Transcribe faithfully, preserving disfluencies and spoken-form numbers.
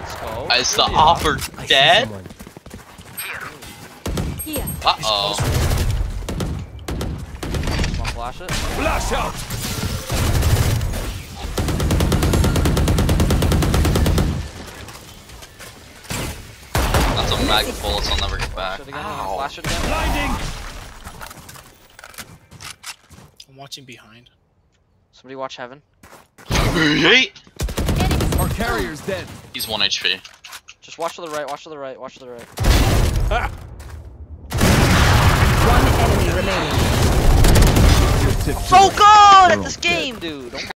Let's go. Is the offer dead? Uh oh. Wanna flash it? Flash out! That's a mag of bullets I'll never get back. Flash it again. Ow. Flash it again. Blinding! I'm watching behind. Somebody watch heaven. Yeet. Our carrier's dead. He's one H P. Just watch to the right. Watch to the right. Watch to the right. Ha! One enemy remaining. So good at this game, dude.